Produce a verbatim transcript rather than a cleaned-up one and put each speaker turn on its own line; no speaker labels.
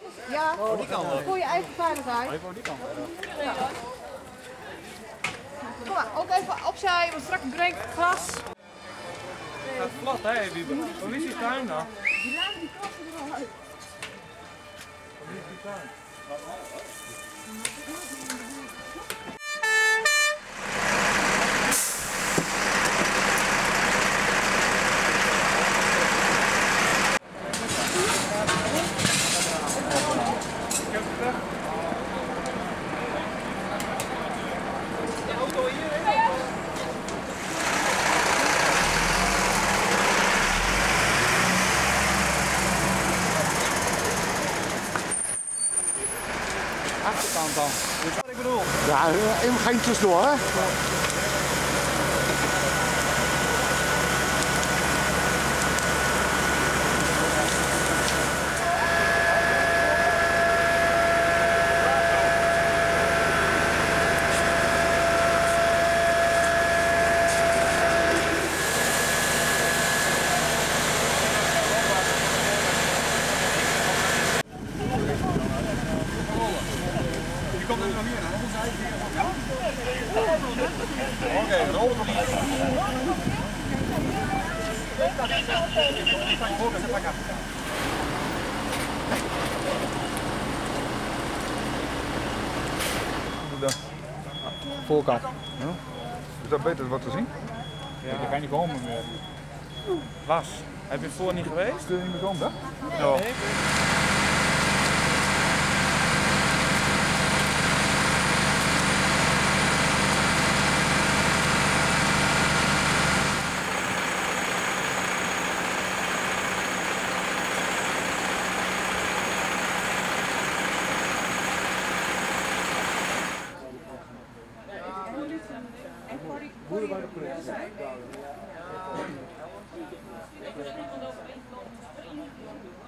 Ja, voor je eigen veiligheid.
Ik wou die kant.
Ja. Kom maar, ook even opzij, want straks breekt het glas.
Het gaat plat, hè, Wiebe? Hoe is die tuin dan?
Die laten die kasten er al uit.
Hoe is die tuin? Achterkant dan. Dus wat ik bedoel.
Ja, even geen tussendoor, hè?
Komt er nog meer aan? Oké, rol.
Voorkant.
Ja. Is dat beter wat te zien?
Ja, je kan niet komen meer.
Was. Heb je voor niet geweest? Kun je niet meer komen, hè?
Ja.
Boeren bij de politie.
Ja.